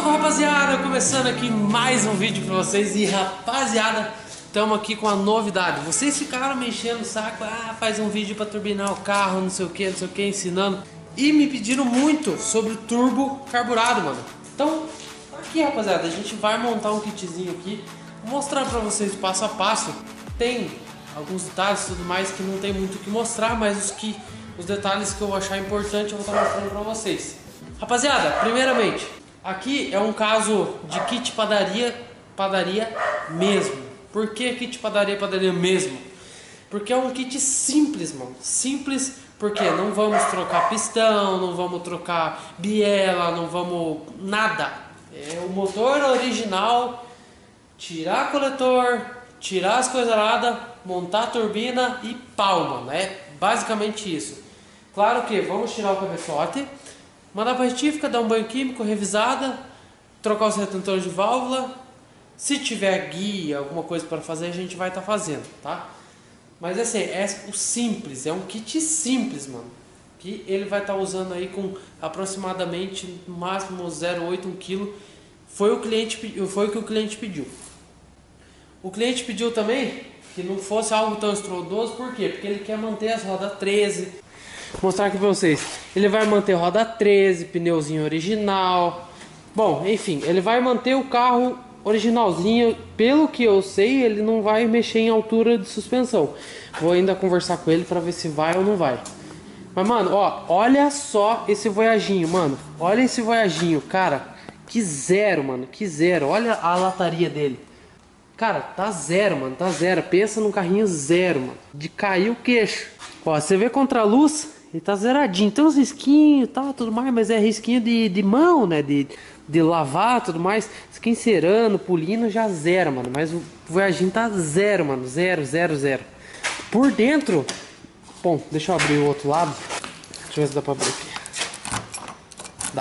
Salve, rapaziada, começando aqui mais um vídeo pra vocês. E rapaziada, estamos aqui com a novidade. Vocês ficaram me enchendo o saco, faz um vídeo pra turbinar o carro, não sei o que, ensinando. E me pediram muito sobre o turbo carburado, mano. Então, aqui rapaziada, a gente vai montar um kitzinho aqui, vou mostrar pra vocês passo a passo. Tem alguns detalhes e tudo mais que não tem muito o que mostrar, mas os detalhes que eu achar importante eu vou estar mostrando pra vocês. Rapaziada, primeiramente, aqui é um caso de kit padaria mesmo. Por que kit padaria mesmo? Porque é um kit simples, mano. Simples porque não vamos trocar pistão, não vamos trocar biela, não vamos nada. É o motor original, tirar coletor, tirar as coisas aradas, montar a turbina e pau, mano. É basicamente isso. Claro que vamos tirar o cabeçote, mandar para a retífica, dar um banho químico, revisada, trocar os retentores de válvula. Se tiver guia, alguma coisa para fazer, a gente vai estar fazendo, tá? Mas assim, é o simples, é um kit simples, mano. Que ele vai estar usando aí com aproximadamente, no máximo 0,8 kg. Foi o que o cliente pediu. O cliente pediu também que não fosse algo tão estrondoso, por quê? Porque ele quer manter as rodas 13. Vou mostrar aqui pra vocês. Ele vai manter roda 13, pneuzinho original. Bom, enfim, ele vai manter o carro originalzinho. Pelo que eu sei, ele não vai mexer em altura de suspensão. Vou ainda conversar com ele pra ver se vai ou não vai. Mas, mano, ó, olha só esse Voyaginho, mano. Olha esse Voyaginho, cara. Que zero, mano, que zero. Olha a lataria dele. Cara, tá zero, mano, tá zero. Pensa num carrinho zero, mano. De cair o queixo. Ó, você vê contra a luz, ele tá zeradinho. Tem uns risquinhos e tal, tudo mais, mas é risquinho de mão, né? De lavar, tudo mais. Risquinho cerando, polindo, já zero, mano. Mas o Voyaginho tá zero, mano. Zero, zero, zero. Por dentro... Bom, deixa eu abrir o outro lado. Deixa eu ver se dá pra abrir aqui. Dá.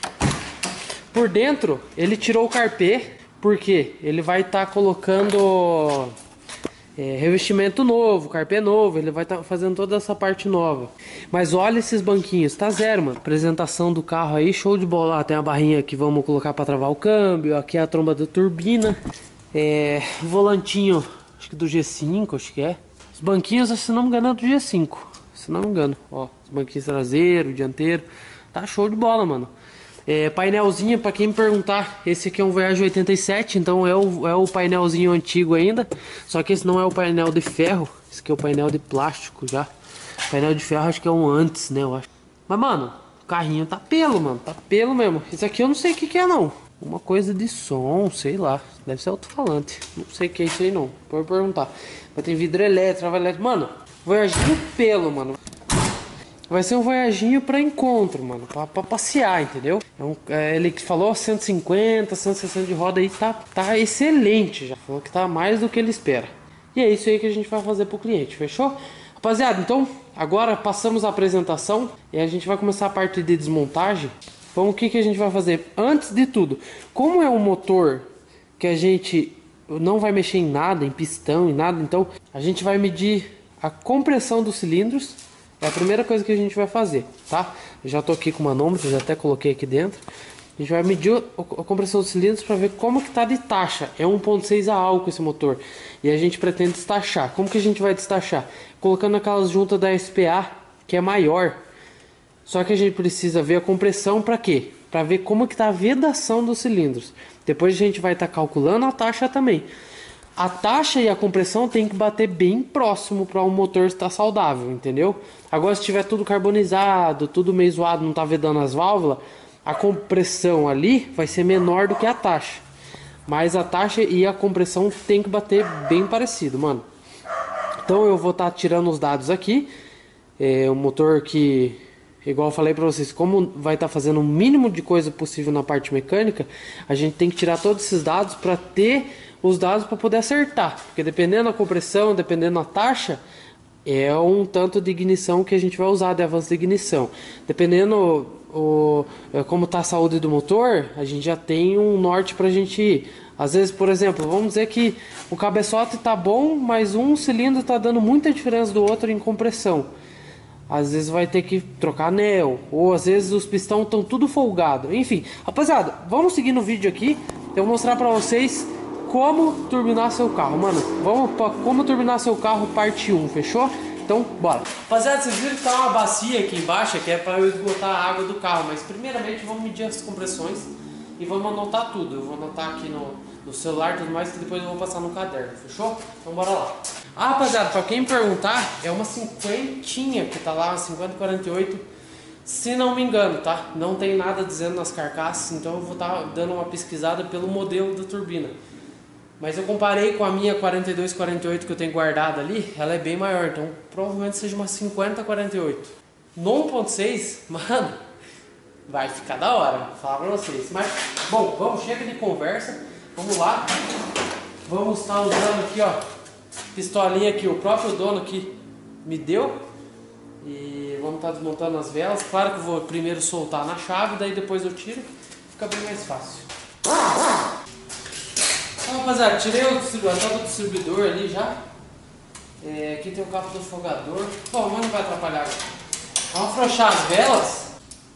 Por dentro, ele tirou o carpê. Porque ele vai estar colocando revestimento novo, carpê novo, ele vai estar fazendo toda essa parte nova. Mas olha esses banquinhos, tá zero, mano. Apresentação do carro aí, show de bola. Tem a barrinha que vamos colocar para travar o câmbio, aqui é a tromba da turbina. Volantinho, acho que do G5, acho que é. Os banquinhos, se não me engano, é do G5, se não me engano. Ó, os banquinhos traseiro, dianteiro, tá show de bola, mano. Painelzinho, para quem me perguntar, esse aqui é um Voyage 87, então é o painelzinho antigo ainda. Só que esse não é o painel de ferro, esse aqui é o painel de plástico já. O painel de ferro acho que é um antes, né, eu acho. Mas, mano, o carrinho tá pelo, mano, tá pelo mesmo. Esse aqui eu não sei o que é, não. Uma coisa de som, sei lá, deve ser alto-falante. Não sei o que é isso aí, não, pode perguntar. Mas tem vidro elétrico, trava elétrica. Mano, Voyaginho pelo, mano. Vai ser um Voyaginho para encontro, mano, pra passear, entendeu? Ele falou 150, 160 de roda aí, tá excelente já. Falou que tá mais do que ele espera. E é isso aí que a gente vai fazer pro cliente, fechou? Rapaziada, então, agora passamos a apresentação e a gente vai começar a parte de desmontagem. Então, o que a gente vai fazer? Antes de tudo, como é um motor que a gente não vai mexer em nada, em pistão, em nada, então a gente vai medir a compressão dos cilindros. É a primeira coisa que a gente vai fazer, tá? Eu já tô aqui com o manômetro, já até coloquei aqui dentro. A gente vai medir a compressão dos cilindros para ver como que tá de taxa. É 1.6 a álcool esse motor. E a gente pretende destachar. Como que a gente vai destachar? Colocando aquelas juntas da SPA, que é maior. Só que a gente precisa ver a compressão para quê? Para ver como que tá a vedação dos cilindros. Depois a gente vai estar calculando a taxa também. A taxa e a compressão tem que bater bem próximo para o motor estar saudável, entendeu? Agora, se tiver tudo carbonizado, tudo meio zoado, não tá vedando as válvulas, a compressão ali vai ser menor do que a taxa. Mas a taxa e a compressão tem que bater bem parecido, mano. Então eu vou estar tirando os dados aqui. O motor que, igual eu falei para vocês, como vai estar fazendo o mínimo de coisa possível na parte mecânica, a gente tem que tirar todos esses dados para ter os dados para poder acertar, porque dependendo da compressão, dependendo da taxa, é um tanto de ignição que a gente vai usar de avanço de ignição. Dependendo como está a saúde do motor, a gente já tem um norte para a gente ir. Às vezes, por exemplo, vamos dizer que o cabeçote está bom, mas um cilindro está dando muita diferença do outro em compressão. às vezes vai ter que trocar anel, ou às vezes os pistões estão tudo folgado. Enfim, rapaziada, vamos seguir no vídeo aqui. Eu vou mostrar pra vocês como turbinar seu carro, mano. Vamos pra como turbinar seu carro parte 1, fechou? Então, bora. Rapaziada, vocês viram que tá uma bacia aqui embaixo, que é para eu esgotar a água do carro. Mas primeiramente vamos medir as compressões e vamos anotar tudo. Eu vou anotar aqui no celular e tudo mais, que depois eu vou passar no caderno, fechou? Então bora lá. Ah, rapaziada, pra quem perguntar, é uma cinquentinha que tá lá, uma 5048, se não me engano, tá? Não tem nada dizendo nas carcaças, então eu vou estar dando uma pesquisada pelo modelo da turbina. Mas eu comparei com a minha 4248 que eu tenho guardada ali, ela é bem maior, então provavelmente seja uma 5048. No 1.6, mano, vai ficar da hora, vou falar pra vocês. Mas, bom, vamos, chega de conversa, vamos lá. Vamos estar usando aqui, ó, pistolinha que o próprio dono aqui me deu. E vamos estar desmontando as velas. Claro que eu vou primeiro soltar na chave, daí depois eu tiro, fica bem mais fácil. Então, rapaziada, tirei a tampa do distribuidor ali já. Aqui tem o cabo do afogador. Bom, mas não vai atrapalhar. Vamos afrouxar as velas.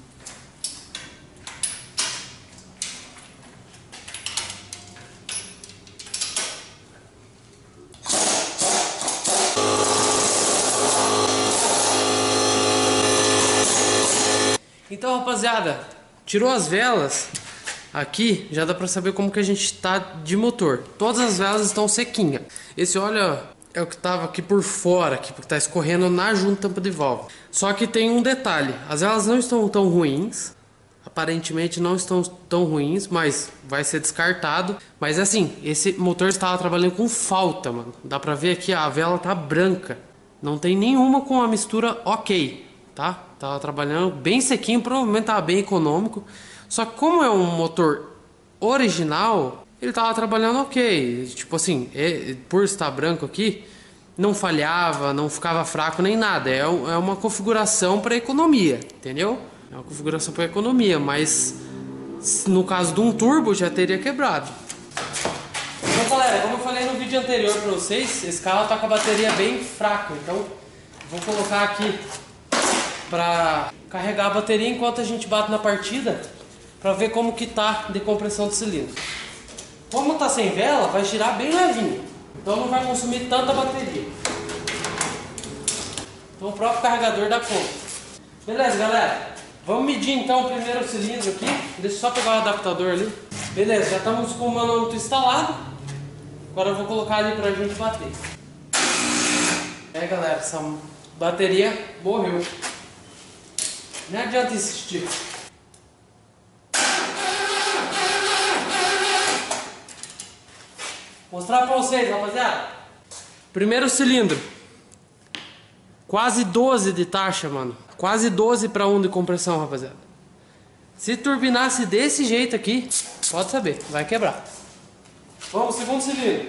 Então, rapaziada, tirou as velas. Aqui já dá pra saber como que a gente tá de motor. Todas as velas estão sequinhas. Esse óleo é o que tava aqui por fora, aqui, porque tá escorrendo na junta tampa de válvula. Só que tem um detalhe, as velas não estão tão ruins. Aparentemente não estão tão ruins, mas vai ser descartado. Mas assim, esse motor estava trabalhando com falta, mano. Dá pra ver aqui, a vela tá branca. Não tem nenhuma com a mistura ok, tá? Tava trabalhando bem sequinho, provavelmente tava bem econômico. Só que como é um motor original, ele tava trabalhando ok. Tipo assim, por estar branco aqui, não falhava, não ficava fraco nem nada. É uma configuração para economia, entendeu? É uma configuração para economia, mas no caso de um turbo já teria quebrado. Então galera, como eu falei no vídeo anterior para vocês, esse carro tá com a bateria bem fraca. Então vou colocar aqui para carregar a bateria enquanto a gente bate na partida, para ver como que tá de compressão do cilindro. Como tá sem vela, vai girar bem levinho, então não vai consumir tanta bateria. Então o próprio carregador dá conta. Beleza, galera, vamos medir então o primeiro cilindro aqui. Deixa eu só pegar o adaptador ali. Beleza, já estamos com o manômetro instalado. Agora eu vou colocar ali pra gente bater. Galera, essa bateria morreu. Não adianta insistir. Mostrar pra vocês, rapaziada. Primeiro cilindro. Quase 12 de taxa, mano. Quase 12 para 1 de compressão, rapaziada. Se turbinasse desse jeito aqui, pode saber, vai quebrar. Vamos, segundo cilindro.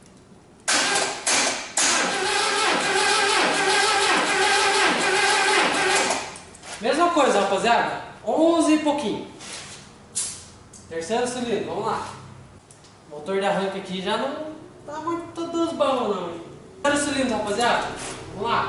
Mesma coisa, rapaziada. 11 e pouquinho. Terceiro cilindro, vamos lá. O motor de arranque aqui já não tá muito dos bons, não. Terceiro cilindro, rapaziada. Vamos lá.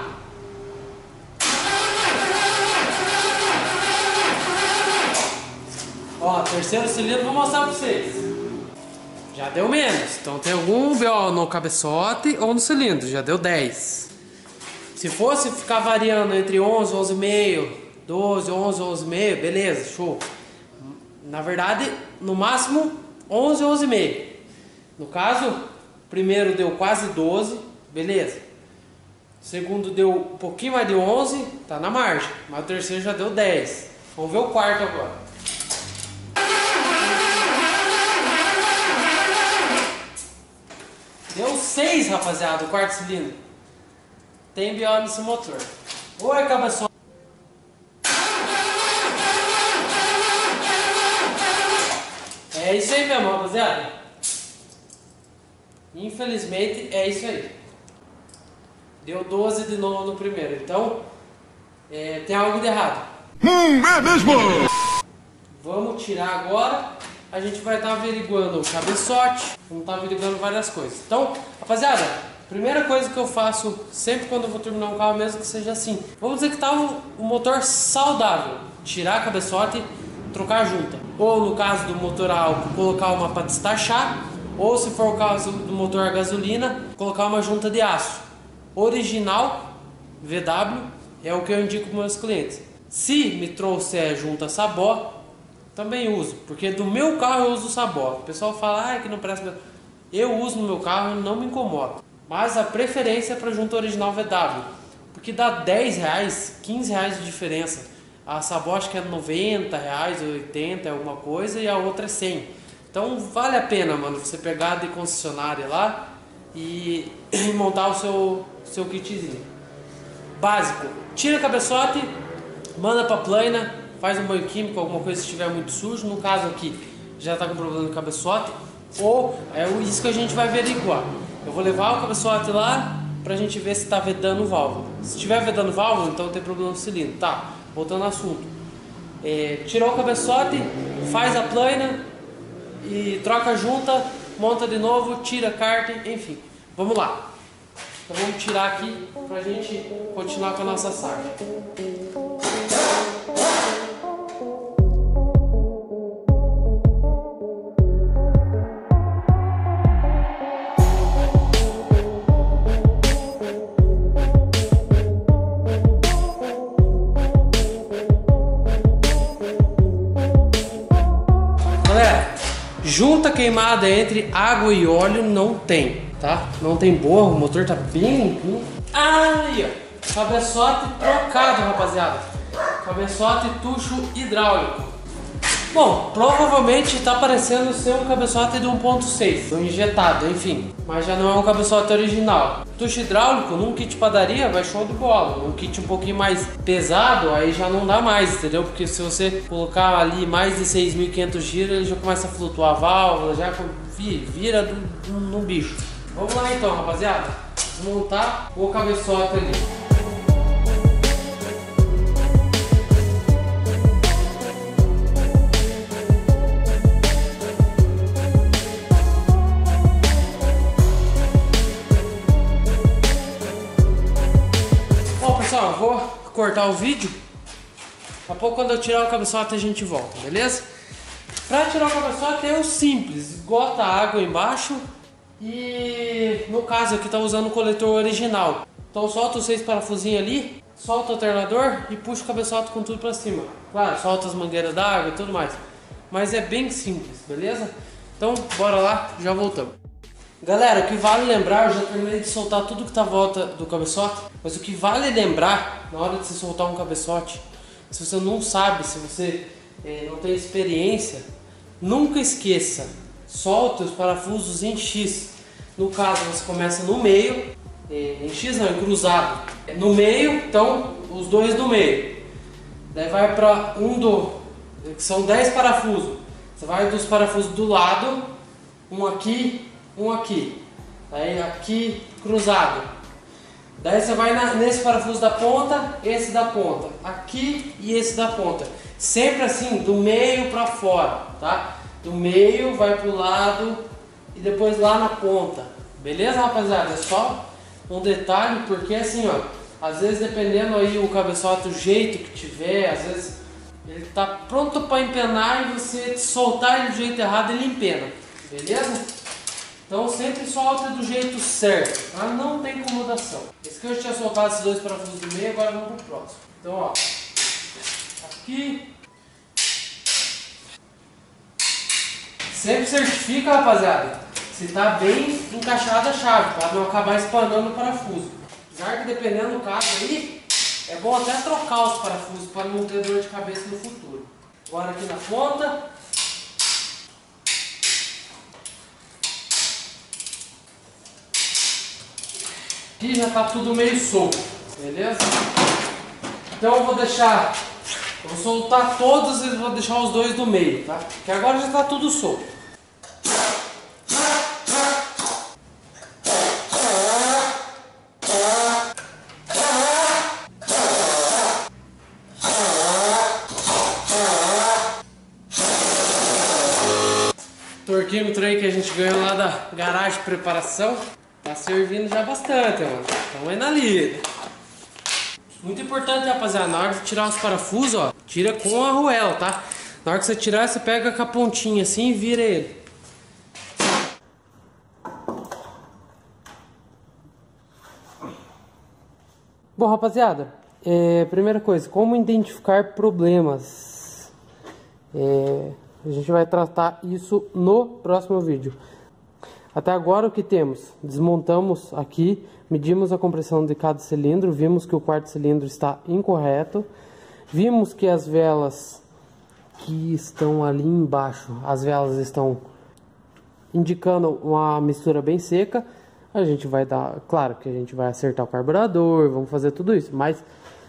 Ó, terceiro cilindro, vou mostrar pra vocês. Já deu menos. Então tem algum BO no cabeçote ou no cilindro. Já deu 10. Se fosse ficar variando entre 11, 11,5, 12, 11, 11,5, beleza, show. Na verdade, no máximo 11, 11,5. No caso, o primeiro deu quase 12, beleza. O segundo deu um pouquinho mais de 11, tá na margem. Mas o terceiro já deu 10. Vamos ver o quarto agora. Deu 6, rapaziada, o quarto cilindro. Tem BO nesse motor. Ou é cabeçote. É isso aí mesmo, rapaziada. Infelizmente é isso aí. Deu 12 de novo no primeiro. Então, tem algo de errado. É mesmo? Vamos tirar agora. A gente vai estar averiguando o cabeçote. Vamos estar averiguando várias coisas. Então, rapaziada, primeira coisa que eu faço sempre quando eu vou terminar um carro, mesmo que seja assim, vamos dizer que tá o motor saudável, tirar a cabeçote, trocar a junta. Ou no caso do motor a álcool, colocar uma para destachar, ou se for o caso do motor a gasolina, colocar uma junta de aço. Original, VW, é o que eu indico para meus clientes. Se me trouxer junta Sabó, também uso, porque do meu carro eu uso Sabó. O pessoal fala que não presta. Eu uso no meu carro e não me incomoda. Mas a preferência é para junta original VW, porque dá 10 reais, 15 reais de diferença. A Sabó acho que é 90 reais, 80, alguma coisa, e a outra é 100. Então vale a pena, mano, você pegar de concessionária lá e montar o seu kitzinho básico. Tira a cabeçote, manda pra plana, faz um banho químico, alguma coisa se estiver muito sujo. No caso aqui, já tá com problema no cabeçote, ou é isso que a gente vai averiguar. Eu vou levar o cabeçote lá pra gente ver se tá vedando válvula. Se estiver vedando válvula, então tem problema no cilindro. Tá, voltando ao assunto. Tirou o cabeçote, faz a plana e troca a junta, monta de novo, tira a cárter, enfim. Vamos lá. Então vamos tirar aqui pra gente continuar com a nossa saga. Galera, junta queimada entre água e óleo não tem, tá? Não tem borro, o motor tá bem limpinho. Aí, ó, cabeçote trocado, rapaziada. Cabeçote tucho hidráulico. Bom, provavelmente tá parecendo ser um cabeçote de 1.6, injetado, enfim. Mas já não é um cabeçote original. Tucho hidráulico num kit padaria vai show de bola. Num kit um pouquinho mais pesado, aí já não dá mais, entendeu? Porque se você colocar ali mais de 6.500 giros, ele já começa a flutuar a válvula, já vira num bicho. Vamos lá então, rapaziada. Desmontar o cabeçote ali. Pessoal, eu vou cortar o vídeo. Daqui a pouco, quando eu tirar o cabeçote, a gente volta, beleza? Para tirar o cabeçote é o simples: esgota a água embaixo e, no caso aqui, tá usando o coletor original. Então solta os 6 parafusinhos ali, solta o alternador e puxa o cabeçote com tudo para cima. Claro, solta as mangueiras d'água e tudo mais. Mas é bem simples, beleza? Então bora lá, já voltamos. Galera, o que vale lembrar, eu já terminei de soltar tudo que tá à volta do cabeçote, mas o que vale lembrar na hora de você soltar um cabeçote, se você não sabe, se você não tem experiência, nunca esqueça, solte os parafusos em X. No caso, você começa no meio, em X não, em cruzado, no meio, então os dois no meio. Daí vai para que são 10 parafusos, você vai dos parafusos do lado, um aqui, um aqui, aí aqui cruzado. Daí você vai nesse parafuso da ponta, esse da ponta, aqui e esse da ponta. Sempre assim, do meio para fora, tá? Do meio vai pro lado e depois lá na ponta. Beleza, rapaziada? É só um detalhe, porque assim, ó, às vezes dependendo aí o cabeçote, o jeito que tiver, às vezes ele tá pronto para empenar e você soltar ele do jeito errado, ele empena. Beleza? Então sempre solta do jeito certo, tá? Não tem incomodação. Esse que eu tinha soltado esses 2 parafusos do meio, agora vamos pro próximo. Então, ó, aqui. Sempre certifica, rapaziada, se tá bem encaixada a chave, para não acabar espanando o parafuso. Apesar que dependendo do caso aí, é bom até trocar os parafusos para não ter dor de cabeça no futuro. Agora aqui na ponta. Aqui já tá tudo meio solto, beleza? Então eu vou soltar todos e vou deixar os 2 do meio, tá? Porque agora já tá tudo solto. Torquímetro aí que a gente ganhou lá da garagem de preparação. Tá servindo já bastante, mano. Estamos aí na lida. Muito importante, rapaziada, na hora de tirar os parafusos, ó, tira com a arruela, tá? Na hora que você tirar, você pega com a pontinha assim e vira ele. Bom, rapaziada, primeira coisa, como identificar problemas? A gente vai tratar isso no próximo vídeo. Até agora o que temos? Desmontamos aqui, medimos a compressão de cada cilindro, vimos que o quarto cilindro está incorreto, vimos que as velas que estão ali embaixo, as velas estão indicando uma mistura bem seca. A gente vai dar, claro que a gente vai acertar o carburador, vamos fazer tudo isso, mas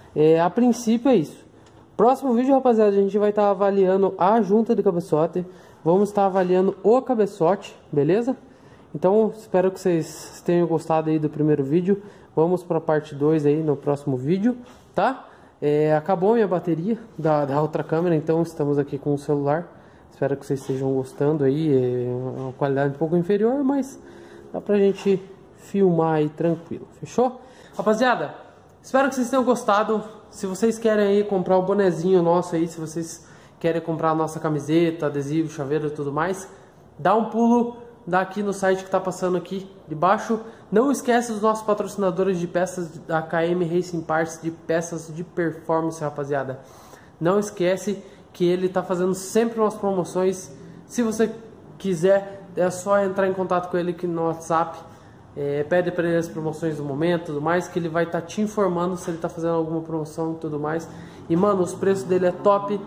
a princípio é isso. Próximo vídeo, rapaziada, a gente vai estar avaliando a junta de cabeçote, vamos estar avaliando o cabeçote, beleza? Então, espero que vocês tenham gostado aí do primeiro vídeo. Vamos para a parte 2 aí no próximo vídeo, tá? Acabou a minha bateria da outra câmera, então estamos aqui com o celular. Espero que vocês estejam gostando aí. Uma qualidade um pouco inferior, mas dá pra gente filmar aí tranquilo, fechou? Rapaziada, espero que vocês tenham gostado. Se vocês querem aí comprar o bonezinho nosso aí, se vocês querem comprar a nossa camiseta, adesivo, chaveiro e tudo mais, dá um pulo daqui no site que tá passando aqui de baixo. Não esquece dos nossos patrocinadores de peças da KM Racing Parts, de peças de performance, rapaziada. Não esquece que ele tá fazendo sempre umas promoções. Se você quiser, é só entrar em contato com ele aqui no WhatsApp. Pede para ele as promoções do momento, tudo mais, que ele vai estar te informando se ele tá fazendo alguma promoção e tudo mais. E mano, os preços dele é top.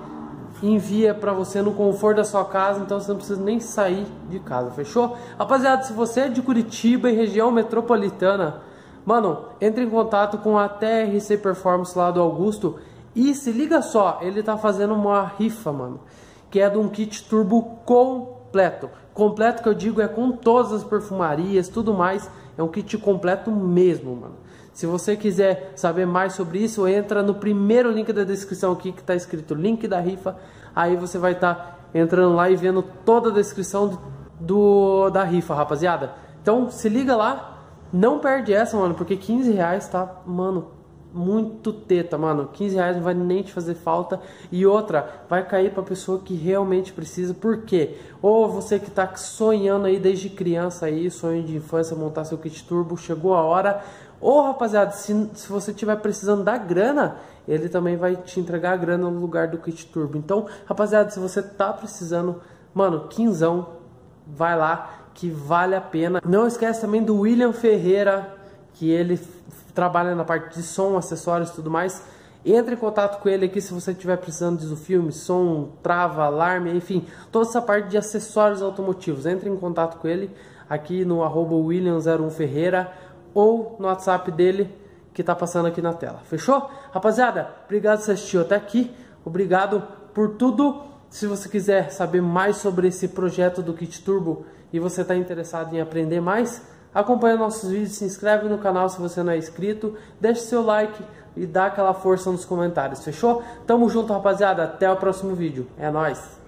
Envia pra você no conforto da sua casa, então você não precisa nem sair de casa, fechou? Rapaziada, se você é de Curitiba e região metropolitana, mano, entre em contato com a TRC Performance lá do Augusto. E se liga só, ele tá fazendo uma rifa, mano, que é de um kit turbo completo. Completo que eu digo é com todas as perfumarias, tudo mais. É um kit completo mesmo, mano. Se você quiser saber mais sobre isso, entra no primeiro link da descrição aqui, que tá escrito link da rifa. Aí você vai estar entrando lá e vendo toda a descrição da rifa, rapaziada. Então se liga lá, não perde essa, mano, porque 15 reais tá, mano, muito teta, mano. 15 reais não vai nem te fazer falta. E outra, vai cair pra pessoa que realmente precisa. Por quê? Ou você que tá sonhando aí desde criança aí, sonho de infância, montar seu kit turbo, chegou a hora. Ou, rapaziada, se você estiver precisando da grana, ele também vai te entregar a grana no lugar do kit turbo. Então, rapaziada, se você tá precisando, mano, quinzão, vai lá que vale a pena. Não esquece também do William Ferreira, que ele trabalha na parte de som, acessórios e tudo mais. Entre em contato com ele aqui se você estiver precisando de filme, som, trava, alarme, enfim, toda essa parte de acessórios automotivos. Entre em contato com ele aqui no @William01Ferreira ou no WhatsApp dele que tá passando aqui na tela. Fechou? Rapaziada, obrigado por você assistir até aqui. Obrigado por tudo. Se você quiser saber mais sobre esse projeto do kit turbo e você está interessado em aprender mais, acompanha nossos vídeos, se inscreve no canal se você não é inscrito, deixe seu like e dá aquela força nos comentários, fechou? Tamo junto, rapaziada, até o próximo vídeo, é nóis!